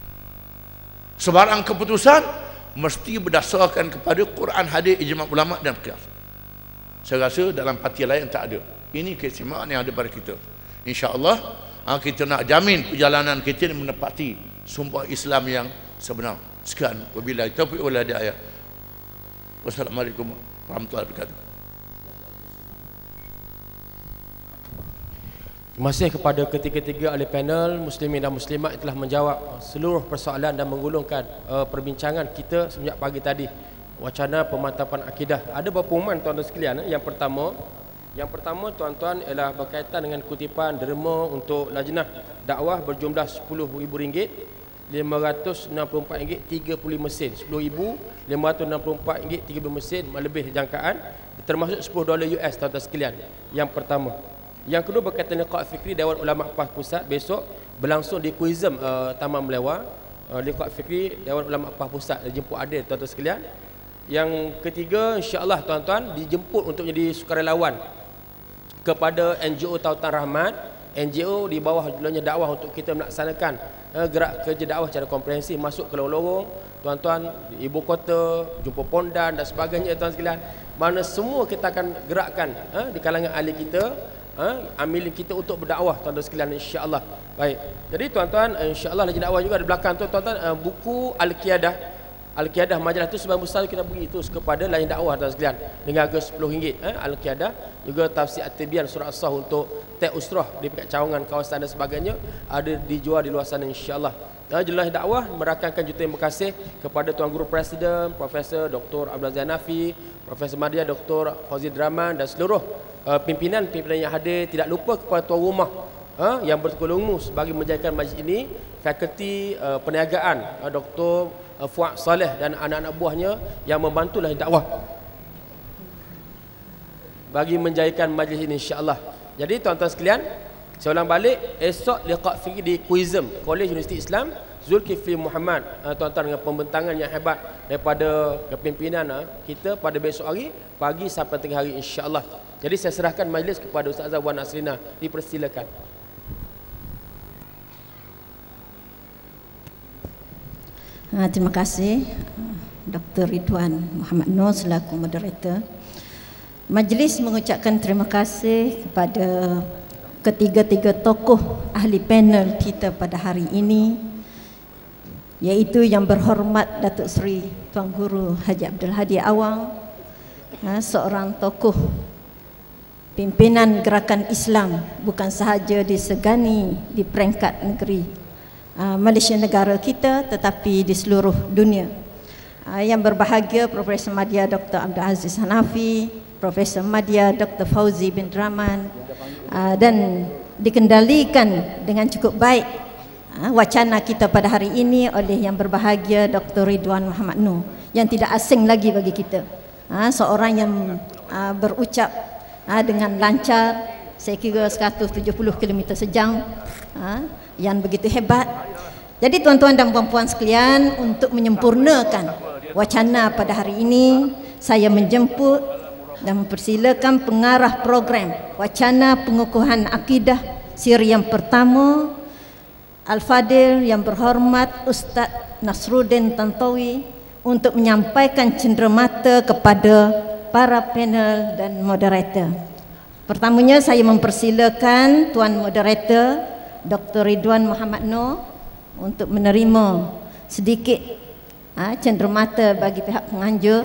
Sebarang keputusan mesti berdasarkan kepada Quran, hadis, ijma' ulama dan qiyas. Saya rasa dalam parti lain tak ada. Ini keistimewaan yang ada pada kita. InsyaAllah kita nak jamin perjalanan kita menepati sumpah Islam yang sebenar. Sekian, wabillahi taufiq wal hidayah. Wassalamualaikum warahmatullahi wabarakatuh. Masih kepada ketiga-tiga ahli panel muslimin dan muslimat telah menjawab seluruh persoalan dan menggulungkan perbincangan kita sejak pagi tadi. Wacana pemantapan akidah. Ada beberapa pengumuman tuan-tuan sekalian. Yang pertama tuan-tuan ialah berkaitan dengan kutipan derma untuk lajnah dakwah berjumlah RM10,000, RM564 35 sen. RM10,564 30 sen lebih jangkaan, termasuk $10 US tuan-tuan sekalian. Yang pertama. Yang kedua berkaitan liqa' fikri Dewan Ulama PAS Pusat besok berlangsung di Kuizem Taman Melawar. Liqa' fikri Dewan Ulama PAS Pusat dijemput adil tuan-tuan sekalian. Yang ketiga insya-Allah tuan-tuan dijemput untuk menjadi sukarelawan kepada NGO Tautan Rahmat, NGO di bawah judulnya dakwah untuk kita melaksanakan gerak kerja dakwah secara komprehensif masuk ke lorong-lorong tuan-tuan di ibu kota, jumpa pondan dan sebagainya tuan sekalian. Mana semua kita akan gerakkan di kalangan ahli kita, amilin kita untuk berdakwah tuan-tuan sekalian insya-Allah. Baik. Jadi tuan-tuan insya-Allah lagi dakwah juga di belakang tu tuan-tuan buku Al-Qiyadah majalah tu sebagian besar kita beri terus kepada lain dakwah tuan sekalian dengan harga RM10. Al-Qiyadah juga tafsir At-Tibyan surah As-Sah untuk Tek Usrah di dekat Cawangan kawasan dan sebagainya ada dijual di luar sana insya-Allah. Jelas dakwah merakamkan jutaan terima kasih kepada Tuan Guru Presiden Profesor Dr. Abdul Aziz Hanafi, Profesor Madya Dr. Fauzi Draman dan seluruh pimpinan yang hadir. Tidak lupa kepada tuan rumah yang bertolong bagi menjayakan majlis ini, fakulti perniagaan Dr. Fuad Saleh dan anak-anak buahnya yang membantulah dakwah bagi menjayakan majlis ini insya-Allah. Jadi tuan-tuan sekalian, saya ulang balik, esok liqa' fikri di Kuizem Kolej Universiti Islam Zulkifli Muhammad tuan-tuan dengan pembentangan yang hebat daripada kepimpinan kita pada besok hari pagi sampai tengah hari insya-Allah. Jadi saya serahkan majlis kepada Ustazah Wan Asrina, dipersilakan. Terima kasih Dr. Ridwan Muhammad Noor selaku moderator. Majlis mengucapkan terima kasih kepada ketiga-tiga tokoh ahli panel kita pada hari ini, iaitu Yang Berhormat Datuk Seri Tuan Guru Haji Abdul Hadi Awang, seorang tokoh pimpinan gerakan Islam bukan sahaja di Segani di peringkat negeri Malaysia negara kita tetapi di seluruh dunia. Yang berbahagia Profesor Madya Dr. Abdul Aziz Hanafi, Profesor Madya Dr. Fauzi bin Draman, dan dikendalikan dengan cukup baik wacana kita pada hari ini oleh yang berbahagia Dr. Ridwan Muhammad Noor yang tidak asing lagi bagi kita. Seorang yang berucap dengan lancar, saya kira 170 km sejam, yang begitu hebat. Jadi tuan-tuan dan puan-puan sekalian, untuk menyempurnakan wacana pada hari ini, saya menjemput dan mempersilakan pengarah program wacana pengukuhan akidah siri yang pertama, Al-Fadil Yang Berhormat Ustaz Nasruddin Tantowi, untuk menyampaikan cenderamata kepada para panel dan moderator. Pertamanya saya mempersilakan Tuan Moderator Dr. Ridwan Muhammad Noor untuk menerima sedikit cenderamata bagi pihak penganjur.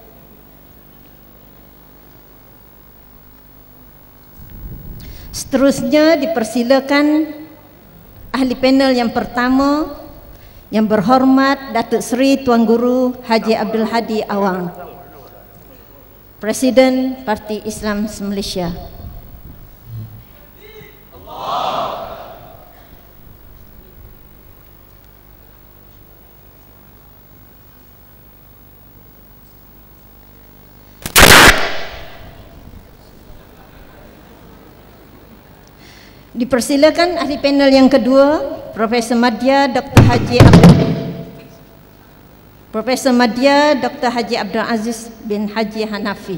Seterusnya dipersilakan ahli panel yang pertama, Yang Berhormat Datuk Seri Tuan Guru Haji Abdul Hadi Awang, Presiden Parti Islam Malaysia. Dipersilakan ahli panel yang kedua, Profesor Madya Dr. Haji Abdul Aziz bin Haji Hanafi.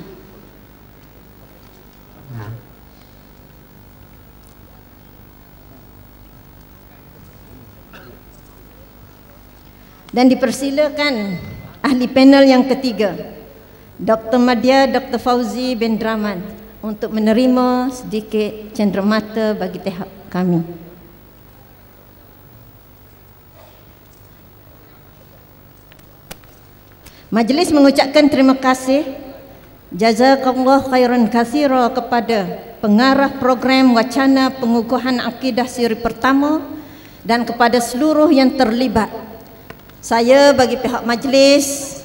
Dan dipersilakan ahli panel yang ketiga, Dr. Madya Dr. Fauzi bin Draman, untuk menerima sedikit cenderamata bagi pihak kami. Majlis mengucapkan terima kasih jazakallah khairan katsira kepada pengarah program wacana pengukuhan akidah siri pertama, dan kepada seluruh yang terlibat. Saya bagi pihak majlis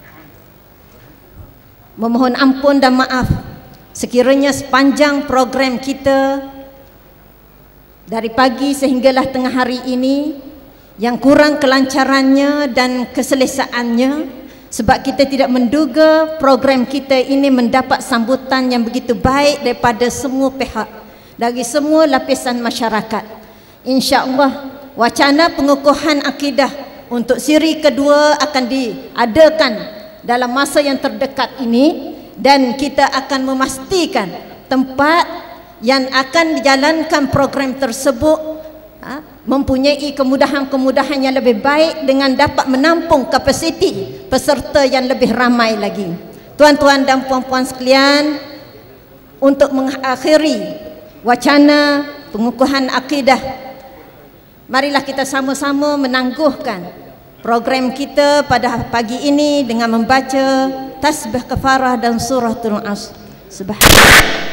memohon ampun dan maaf sekiranya sepanjang program kita dari pagi sehinggalah tengah hari ini yang kurang kelancarannya dan keselesaannya, sebab kita tidak menduga program kita ini mendapat sambutan yang begitu baik daripada semua pihak, dari semua lapisan masyarakat. InsyaAllah wacana pengukuhan akidah untuk siri kedua akan diadakan dalam masa yang terdekat ini, dan kita akan memastikan tempat yang akan dijalankan program tersebut mempunyai kemudahan-kemudahan yang lebih baik dengan dapat menampung kapasiti peserta yang lebih ramai lagi. Tuan-tuan dan puan-puan sekalian, untuk mengakhiri wacana pengukuhan akidah, marilah kita sama-sama menangguhkan program kita pada pagi ini dengan membaca tasbih kafarah dan suratul Asr. Subhanallah.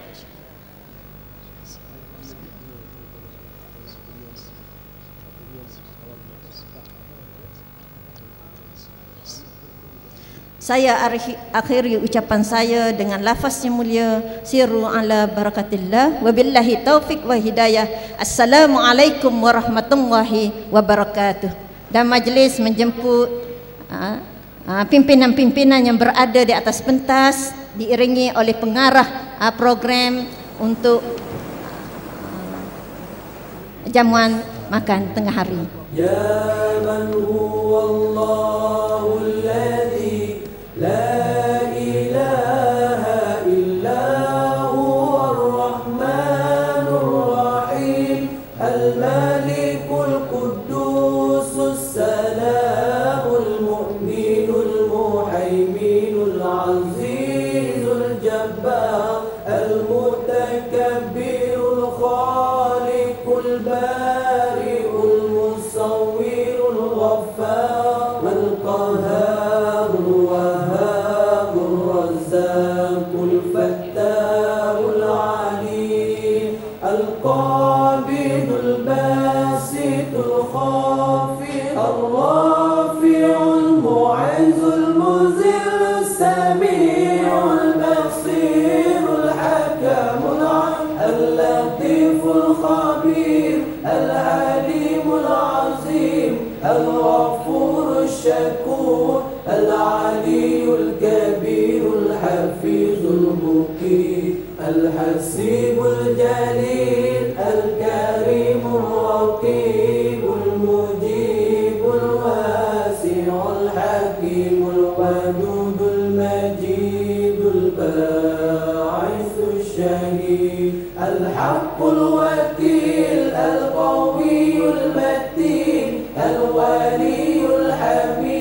Saya akhiri ucapan saya dengan lafaz yang mulia, siru ala barakatillah, wabillahi taufik wa hidayah. Assalamualaikum warahmatullahi wabarakatuh. Dan majlis menjemput pimpinan-pimpinan yang berada di atas pentas, diiringi oleh pengarah program untuk jamuan makan tengah hari. Ya man huwallahu alladhi la ilaha illa huwa ar-rahmanur rahim, al-malikul quddusus salamul mu'minul muhaiminul azizul jabbar, al-mutakabbirul khaliqul bari'ul musawwirul ghaffar, al-qahharul wahhabur razzaqul fattarul alim, al-qabidul basitul khafid, ar-rafi'ul mu'izzul muzil sami'ul basirul hakamul al-latiful khabir, al-alimul azim, al-ghafurul syakur, al-aliyul kabirul hafizul muqim, al-hasibul jalil, al-karimul raqibul mujibul wasi'ul hakimul wadudul majidul ba'ithul syahid, al-haqqul wakil, al-qawiyul matin, al-waliyul hamid,